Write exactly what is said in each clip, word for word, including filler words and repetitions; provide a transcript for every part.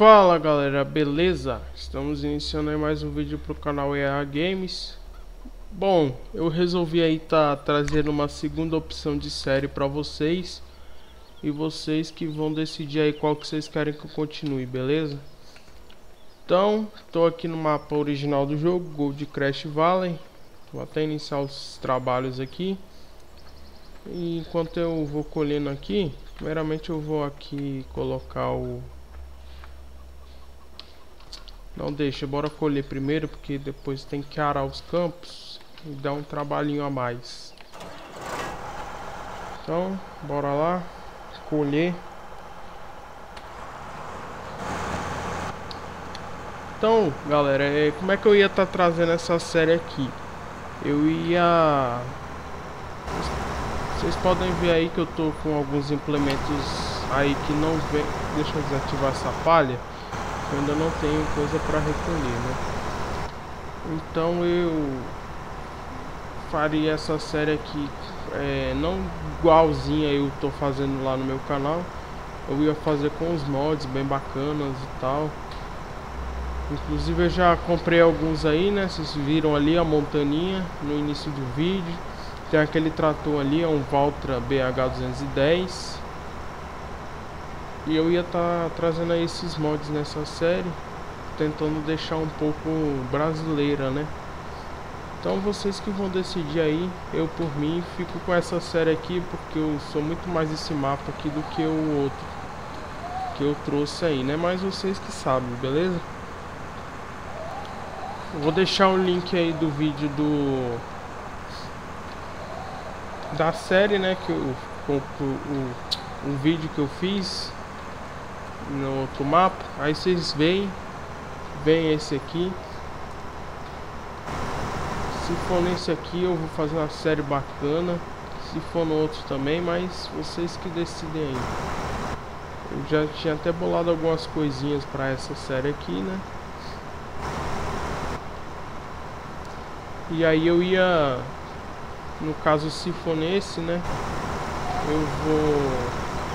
Fala galera, beleza? Estamos iniciando aí mais um vídeo pro canal E A Games. Bom, eu resolvi aí tá trazendo uma segunda opção de série para vocês. E vocês que vão decidir aí qual que vocês querem que eu continue, beleza? Então, tô aqui no mapa original do jogo, Gold Crash Valley. Vou até iniciar os trabalhos aqui. E enquanto eu vou colhendo aqui, primeiramente eu vou aqui colocar o... Não deixa, bora colher primeiro, porque depois tem que arar os campos e dar um trabalhinho a mais. Então, bora lá, colher. Então, galera, é, como é que eu ia estar tá trazendo essa série aqui? Eu ia... Vocês podem ver aí que eu tô com alguns implementos aí que não vem... Deixa eu desativar essa palha. Eu ainda não tenho coisa para recolher, né? Então eu faria essa série aqui é, não igualzinha eu tô fazendo lá no meu canal. Eu ia fazer com os mods bem bacanas e tal. Inclusive eu já comprei alguns aí, né? Vocês viram ali a montaninha no início do vídeo. Tem aquele trator ali, é um Valtra B H duzentos e dez. E eu ia estar tá trazendo aí esses mods nessa série, tentando deixar um pouco brasileira, né? Então vocês que vão decidir aí. Eu por mim fico com essa série aqui, porque eu sou muito mais esse mapa aqui do que o outro que eu trouxe aí, né? Mas vocês que sabem, beleza? Eu vou deixar o link aí do vídeo do da série, né? Que eu o, o, um vídeo que eu fiz no outro mapa, aí vocês veem, vem esse aqui. Se for nesse aqui eu vou fazer uma série bacana, se for no outro também, mas vocês que decidem aí. Eu já tinha até bolado algumas coisinhas para essa série aqui, né? E aí eu ia, no caso se for nesse, né, eu vou...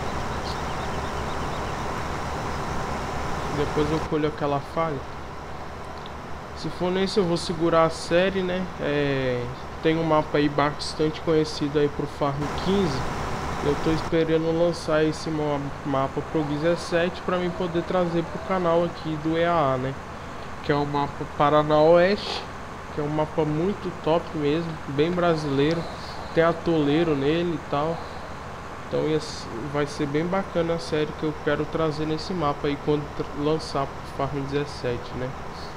Depois eu colho aquela falha. Se for nesse eu vou segurar a série, né? É, tem um mapa aí bastante conhecido aí pro Farm quinze. Eu tô esperando lançar esse mapa pro dezessete para mim poder trazer pro canal aqui do E A A, né? Que é o mapa Paraná Oeste, que é um mapa muito top mesmo, bem brasileiro. Tem atoleiro nele e tal. Então vai ser bem bacana a série que eu quero trazer nesse mapa aí quando lançar pro Farm dezessete, né?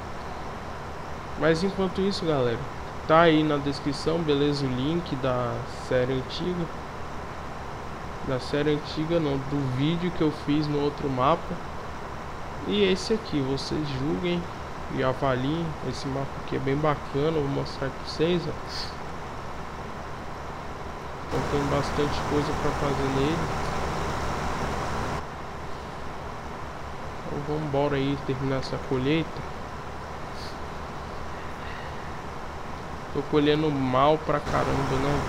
Mas enquanto isso, galera, tá aí na descrição, beleza, o link da série antiga. Da série antiga não, do vídeo que eu fiz no outro mapa. E esse aqui, vocês julguem e avaliem. Esse mapa aqui é bem bacana, vou mostrar aqui pra vocês, ó. Então tem bastante coisa para fazer nele. Então vamos embora aí terminar essa colheita. Tô colhendo mal pra caramba, né?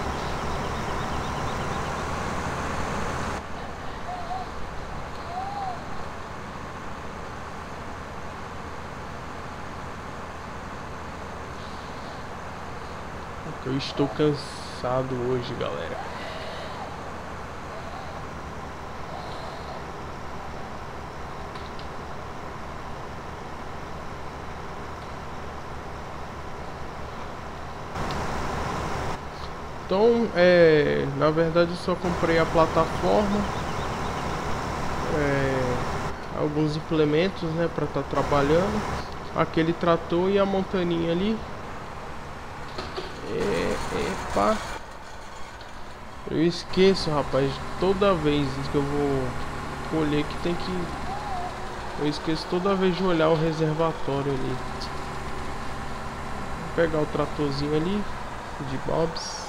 Eu estou cansado hoje, galera. Então, é, na verdade eu só comprei a plataforma, é, alguns implementos, né, para estar tá trabalhando, aquele trator e a montaninha ali. É, epa, eu esqueço, rapaz, toda vez que eu vou colher que tem que, eu esqueço toda vez de olhar o reservatório ali. Vou pegar o tratorzinho ali de bobs.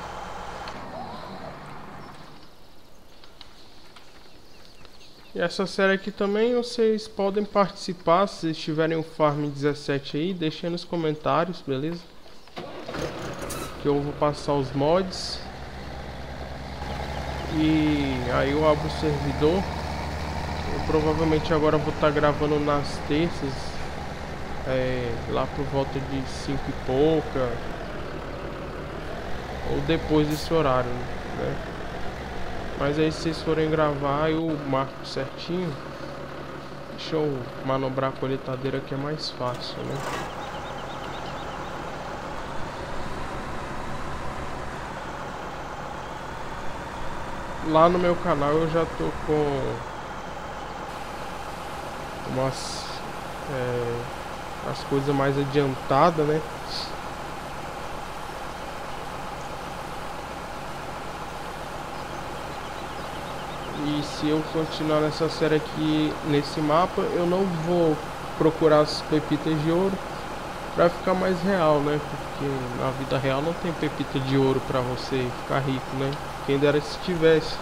E essa série aqui também vocês podem participar. Se vocês tiverem o Farm dezessete aí, deixem nos comentários, beleza? Que eu vou passar os mods. E aí eu abro o servidor. Eu provavelmente agora vou estar gravando nas terças, é, lá por volta de cinco e pouca, ou depois desse horário, né? Mas aí se vocês forem gravar eu marco certinho. Deixa eu manobrar a colheitadeira que é mais fácil, né? Lá no meu canal eu já tô com umas é, as coisas mais adiantadas, né? E se eu continuar nessa série aqui, nesse mapa, eu não vou procurar as pepitas de ouro pra ficar mais real, né? Porque na vida real não tem pepita de ouro pra você ficar rico, né? Quem dera se tivesse.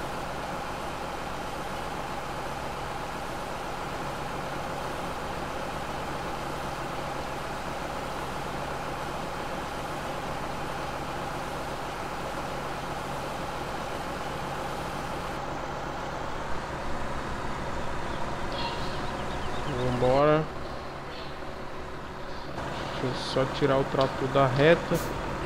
Vambora. Deixa eu só tirar o trator da reta.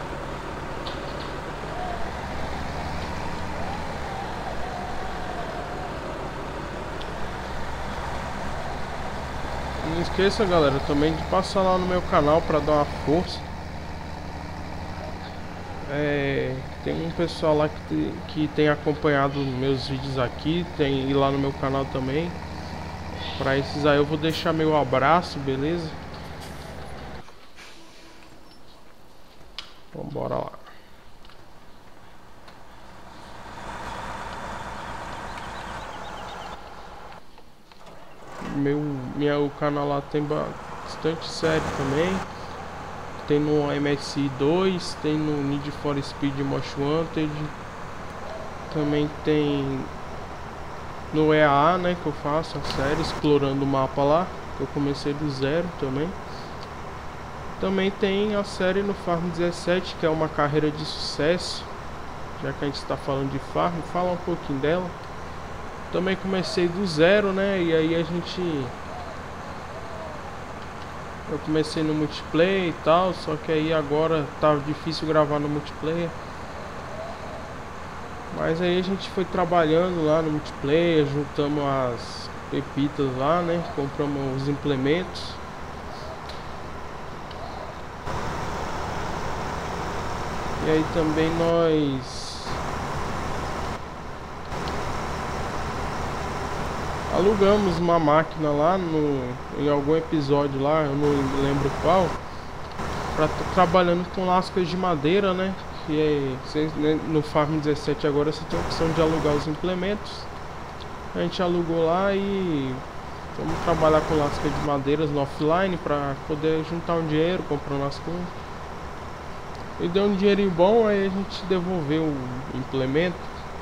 Não esqueça, galera, também de passar lá no meu canal para dar uma força. É, tem um pessoal lá que, te, que tem acompanhado meus vídeos aqui, tem ir lá no meu canal também. Para esses aí eu vou deixar meu abraço, beleza? Vambora lá. Meu, minha, o canal lá tem bastante série também. Tem no M S I dois, tem no Need for Speed Most Wanted. Também tem no E A A, né, que eu faço a série, explorando o mapa lá. Eu comecei do zero também. Também tem a série no Farm dezessete, que é uma carreira de sucesso. Já que a gente está falando de Farm, fala um pouquinho dela. Também comecei do zero, né, e aí a gente... Eu comecei no multiplayer e tal, só que aí agora tá difícil gravar no multiplayer. Mas aí a gente foi trabalhando lá no multiplayer, juntamos as pepitas lá, né? Compramos os implementos. E aí também nós alugamos uma máquina lá no, em algum episódio lá, eu não lembro qual, pra trabalhando com lascas de madeira, né? Que é, no Farm dezessete agora você tem a opção de alugar os implementos. A gente alugou lá e vamos trabalhar com lascas de madeiras no offline para poder juntar um dinheiro, comprando as coisas. E deu um dinheirinho bom, aí a gente devolveu o implemento.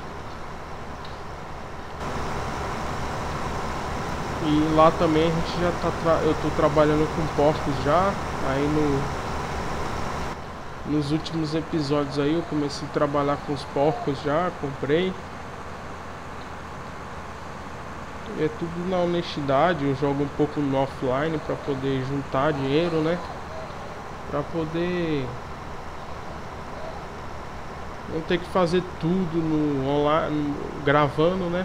E lá também a gente já tá tra eu tô trabalhando com porcos já. Aí no nos últimos episódios aí eu comecei a trabalhar com os porcos já, comprei. É tudo na honestidade, eu jogo um pouco no offline para poder juntar dinheiro, né? Para poder não ter que fazer tudo no online, gravando, né?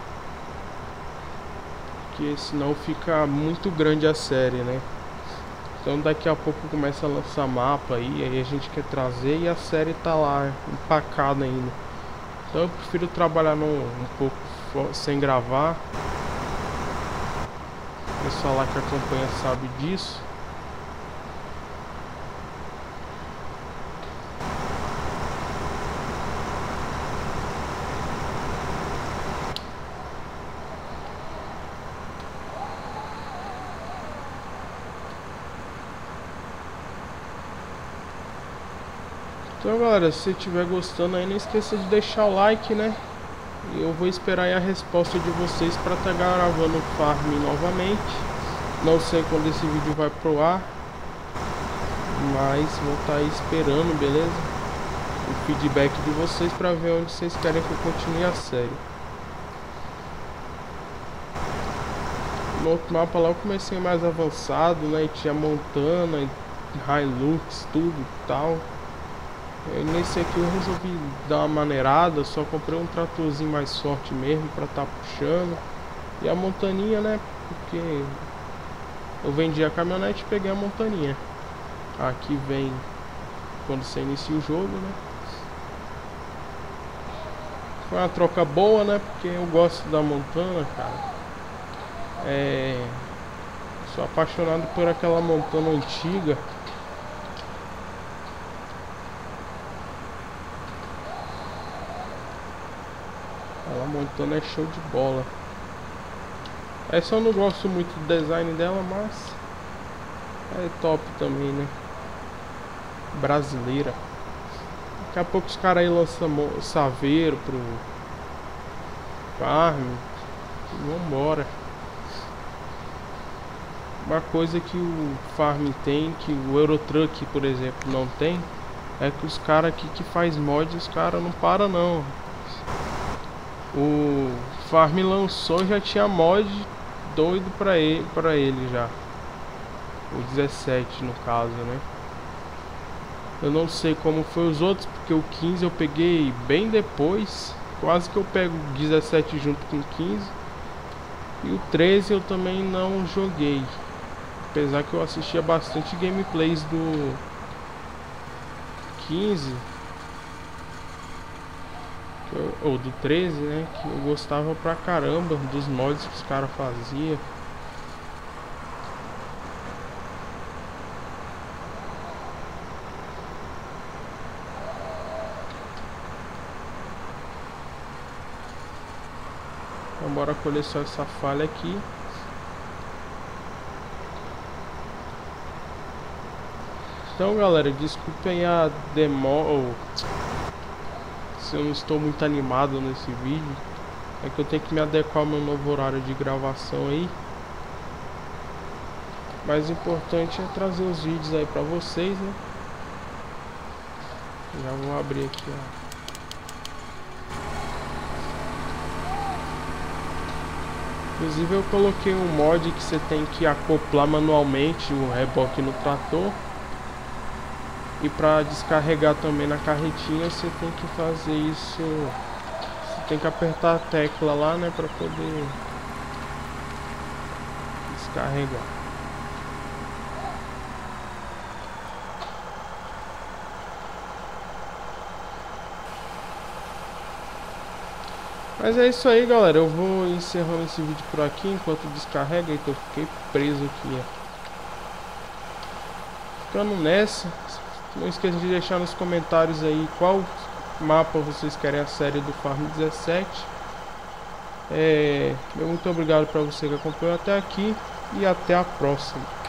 Porque senão fica muito grande a série, né? Então daqui a pouco começa a lançar mapa aí, aí a gente quer trazer e a série tá lá empacada ainda. Então eu prefiro trabalhar no, um pouco sem gravar. O pessoal lá que acompanha sabe disso. Então galera, se estiver gostando aí, não esqueça de deixar o like, né? E eu vou esperar aí a resposta de vocês para estar gravando o Farm novamente. Não sei quando esse vídeo vai pro ar, mas vou estar aí esperando, beleza? O feedback de vocês para ver onde vocês querem que eu continue a série. No outro mapa lá eu comecei mais avançado, né? E tinha Montana, Hilux, tudo e tal. E nesse aqui eu resolvi dar uma maneirada, só comprei um tratorzinho mais forte mesmo pra tá puxando. E a montaninha, né? Porque eu vendi a caminhonete e peguei a montaninha. Aqui vem quando você inicia o jogo, né? Foi uma troca boa, né? Porque eu gosto da Montana, cara. É... Sou apaixonado por aquela Montana antiga. Aquela Montana é show de bola. Essa eu não gosto muito do design dela, mas é top também, né? Brasileira. Daqui a pouco os caras aí lançam Saveiro pro Farm. Vambora. Uma coisa que o Farm tem, que o Eurotruck, por exemplo, não tem, é que os caras aqui que faz mod, os caras não param não. O Farm lançou, já tinha mod doido pra ele, pra ele já. O dezessete no caso, né? Eu não sei como foi os outros, porque o quinze eu peguei bem depois. Quase que eu pego o dezessete junto com o quinze. E o treze eu também não joguei. Apesar que eu assistia bastante gameplays do quinze. Ou do treze, né? Que eu gostava pra caramba dos mods que os caras faziam. Então bora colher só essa falha aqui. Então galera, desculpem a demora, se eu não estou muito animado nesse vídeo. É que eu tenho que me adequar ao meu novo horário de gravação aí. Mas o importante é trazer os vídeos aí pra vocês, né? Já vou abrir aqui, ó. Inclusive eu coloquei um mod que você tem que acoplar manualmente o reboque no trator. E para descarregar também na carretinha você tem que fazer isso. Você tem que apertar a tecla lá, né, para poder descarregar. Mas é isso aí, galera. Eu vou encerrando esse vídeo por aqui enquanto descarrega. Então eu fiquei preso aqui, ó. Ficando nessa. Não esqueça de deixar nos comentários aí qual mapa vocês querem a série do Farm dezessete. É, muito obrigado para você que acompanhou até aqui e até a próxima.